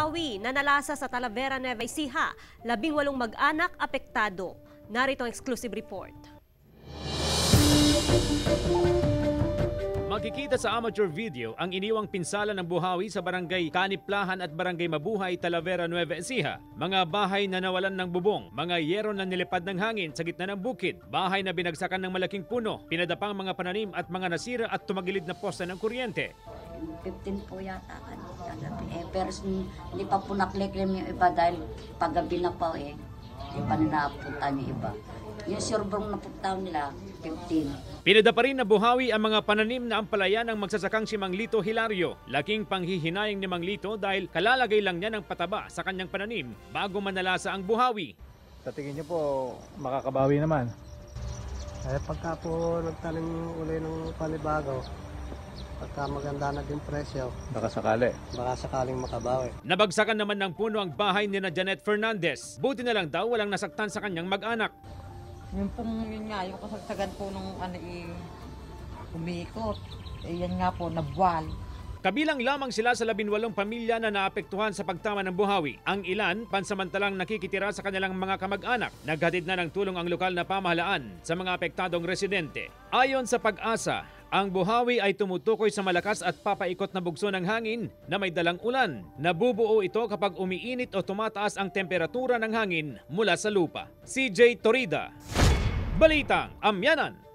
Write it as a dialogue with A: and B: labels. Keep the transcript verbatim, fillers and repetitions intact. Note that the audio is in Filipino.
A: buhawi na nalasa sa Talavera, Nueva Ecija. Labing walong mag-anak apektado. Narito ang exclusive report.
B: Makikita sa amateur video ang iniwang pinsala ng buhawi sa barangay Kaniplahan at barangay Mabuhay, Talavera, Nueva Ecija. Mga bahay na nawalan ng bubong, mga yero na nilipad ng hangin sa gitna ng bukid, bahay na binagsakan ng malaking puno, pinadapang mga pananim at mga nasira at tumagilid na poste ng kuryente.
C: fifteen po yata. Ano, eh, pero hindi pa po nakliklim yung iba dahil paggabi na po eh. Hindi pa napunta yung iba. Yung surbong napunta nila, fifteen.
B: Pinadapa rin na buhawi ang mga pananim na ampalaya ng magsasakang si Mang Lito Hilario. Laking panghihinayang ni Mang Lito dahil kalalagay lang niya ng pataba sa kanyang pananim bago manalasa ang buhawi.
D: Sa tingin niyo po, makakabawi naman?
E: Eh, pagka po nagtanim uli ng panibago, pagka maganda na din presyo,
D: Baka sakali.
E: baka sakaling makabawi.
B: Nabagsakan naman ng puno ang bahay ni na Janet Fernandez. Buti na lang daw walang nasaktan sa kanyang mag-anak.
F: Yung pong yun nga, yung kasagsagan po nung ano eh, umiikot. Eh yan nga po, nabwal.
B: Kabilang lamang sila sa labinwalong pamilya na naapektuhan sa pagtama ng buhawi. Ang ilan, pansamantalang nakikitira sa kanilang mga kamag-anak. Naghatid na ng tulong ang lokal na pamahalaan sa mga apektadong residente. Ayon sa Pag-asa, ang buhawi ay tumutukoy sa malakas at papaikot na bugso ng hangin na may dalang ulan. Nabubuo ito kapag umiinit o tumataas ang temperatura ng hangin mula sa lupa. C J Torida, Balitang Amyanan.